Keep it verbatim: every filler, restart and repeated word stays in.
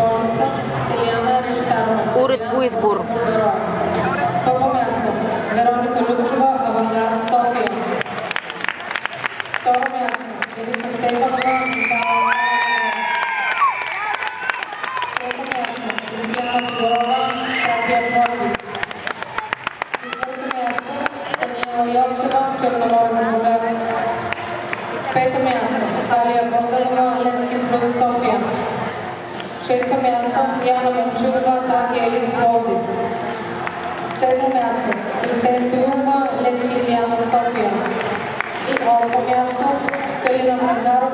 Рожица, Стелияна Риштарова. Уред по избор. Първо място Вероника Любчева, Авангард, София. Второ място Елица Стефанова, Михайла. Трето място Кристияна Тодорова, Тракия Пловдив. Четвърто място Станиела Йовчева, Черноморец, Бургас. Пето място Алия Бондарова, Левски плюс, София. Шесто място Яна Момчилова, Тракия Елит, Пловдив. Седмо място Кристен Стоилова, Левски Илияна, София. И осмо място Калина Дракарова.